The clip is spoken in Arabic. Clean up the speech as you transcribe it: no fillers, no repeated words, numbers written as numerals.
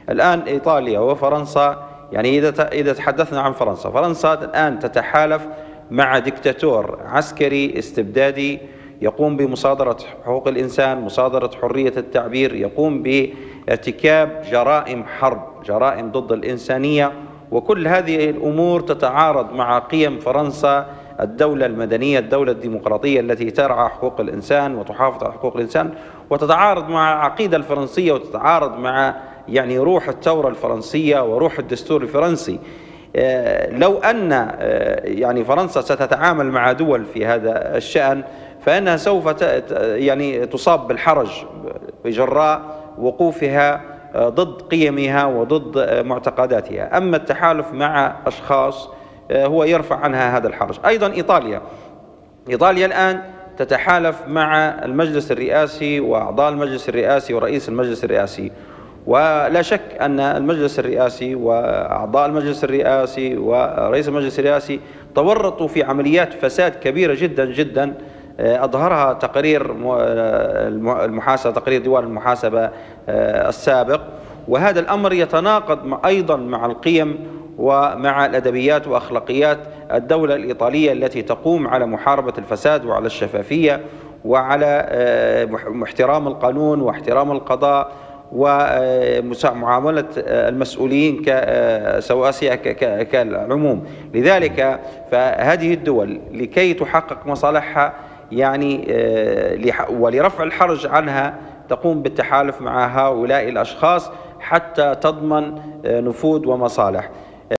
الآن إيطاليا وفرنسا، يعني إذا تحدثنا عن فرنسا، فرنسا الآن تتحالف مع ديكتاتور عسكري استبدادي يقوم بمصادرة حقوق الإنسان، مصادرة حرية التعبير، يقوم بارتكاب جرائم حرب، جرائم ضد الإنسانية. وكل هذه الأمور تتعارض مع قيم فرنسا، الدولة المدنية، الدولة الديمقراطية التي ترعى حقوق الإنسان وتحافظ على حقوق الإنسان، وتتعارض مع العقيدة الفرنسية، وتتعارض مع يعني روح الثورة الفرنسية وروح الدستور الفرنسي. لو أن يعني فرنسا ستتعامل مع دول في هذا الشأن، فإنها سوف يعني تصاب بالحرج بجراء وقوفها ضد قيمها وضد معتقداتها. أما التحالف مع أشخاص هو يرفع عنها هذا الحرج. أيضا إيطاليا الآن تتحالف مع المجلس الرئاسي وأعضاء المجلس الرئاسي ورئيس المجلس الرئاسي، ولا شك أن المجلس الرئاسي وأعضاء المجلس الرئاسي ورئيس المجلس الرئاسي تورطوا في عمليات فساد كبيرة جدا جدا، أظهرها تقرير المحاسبة، تقرير ديوان المحاسبة السابق. وهذا الأمر يتناقض أيضا مع القيم ومع الأدبيات وأخلاقيات الدولة الإيطالية التي تقوم على محاربة الفساد وعلى الشفافية وعلى احترام القانون واحترام القضاء ومعاملة المسؤولين كسواسية كالعموم. لذلك فهذه الدول لكي تحقق مصالحها يعني ولرفع الحرج عنها تقوم بالتحالف مع هؤلاء الأشخاص حتى تضمن نفوذ ومصالح.